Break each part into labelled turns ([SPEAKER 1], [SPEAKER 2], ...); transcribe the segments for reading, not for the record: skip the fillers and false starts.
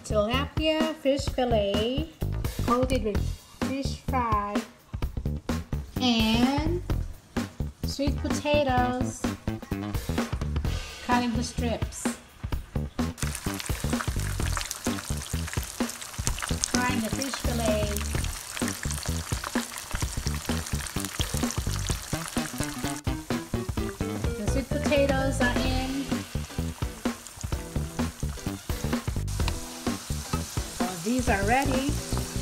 [SPEAKER 1] tilapia fish fillet coated with fish fry and sweet potatoes cut into strips. Frying the fish fillet. The sweet potatoes are in. So these are ready.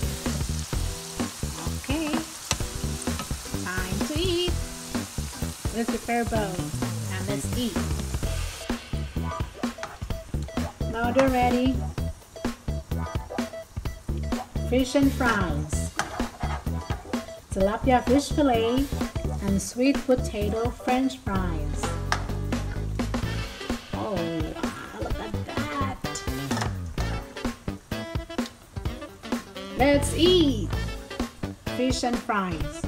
[SPEAKER 1] Okay, time to eat. Let's prepare both and let's eat. Now they're ready. Fish and fries, tilapia fish fillet, and sweet potato French fries. Oh, wow, look at that. Let's eat fish and fries.